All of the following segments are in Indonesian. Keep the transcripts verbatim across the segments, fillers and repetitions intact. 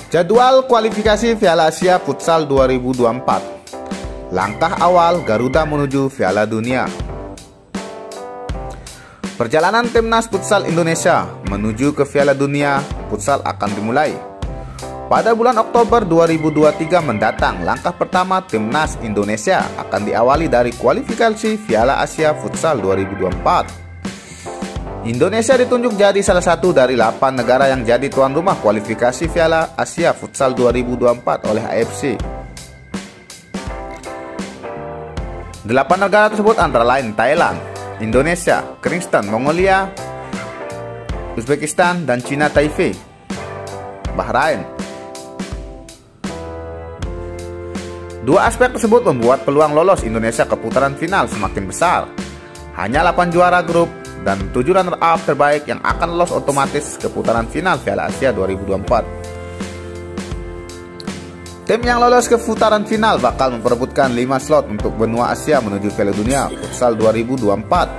Jadwal kualifikasi Piala Asia Futsal dua ribu dua puluh empat. Langkah awal Garuda menuju Piala Dunia. Perjalanan Timnas Futsal Indonesia menuju ke Piala Dunia Futsal akan dimulai. Pada bulan Oktober dua ribu dua puluh tiga mendatang, langkah pertama Timnas Indonesia akan diawali dari kualifikasi Piala Asia Futsal dua ribu dua puluh empat. Indonesia ditunjuk jadi salah satu dari delapan negara yang jadi tuan rumah kualifikasi Piala Asia Futsal dua ribu dua puluh empat oleh A F C. Delapan negara tersebut antara lain Thailand, Indonesia, Kyrgyzstan, Mongolia, Uzbekistan, dan Cina Taipei, Bahrain. Dua aspek tersebut membuat peluang lolos Indonesia ke putaran final semakin besar. Hanya delapan juara grup dan tujuh runner-up terbaik yang akan lolos otomatis ke putaran final Piala Asia dua ribu dua puluh empat. Tim yang lolos ke putaran final bakal memperebutkan lima slot untuk benua Asia menuju Piala Dunia Futsal dua ribu dua puluh empat.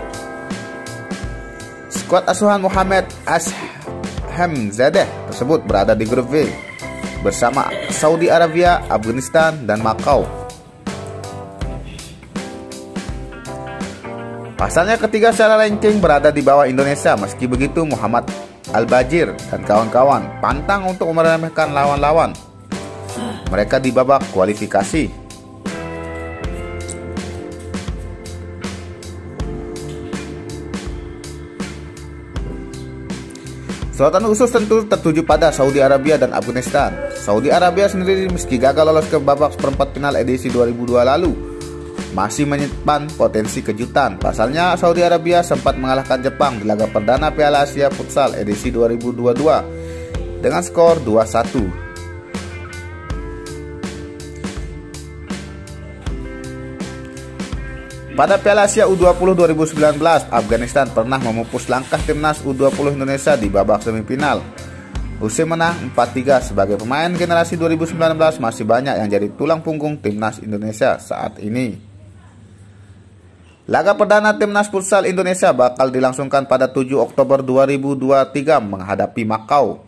Skuad asuhan Mohamed Ashemzadeh tersebut berada di grup B bersama Saudi Arabia, Afghanistan, dan Makau. Pasalnya ketiga secara ranking berada di bawah Indonesia. Meski begitu, Muhammad Al-Bajir dan kawan-kawan pantang untuk meremehkan lawan-lawan mereka di babak kualifikasi. Sorotan khusus tentu tertuju pada Saudi Arabia dan Afghanistan. Saudi Arabia sendiri meski gagal lolos ke babak seperempat final edisi dua ribu dua lalu, masih menyimpan potensi kejutan. Pasalnya Saudi Arabia sempat mengalahkan Jepang di laga perdana Piala Asia Futsal edisi dua ribu dua puluh dua dengan skor dua satu. Pada Piala Asia U dua puluh dua ribu sembilan belas, Afghanistan pernah memupus langkah timnas U dua puluh Indonesia di babak semifinal. Usai menang empat tiga, sebagai pemain generasi dua ribu sembilan belas masih banyak yang jadi tulang punggung timnas Indonesia saat ini. Laga perdana Timnas Futsal Indonesia bakal dilangsungkan pada tujuh Oktober dua ribu dua puluh tiga menghadapi Makau.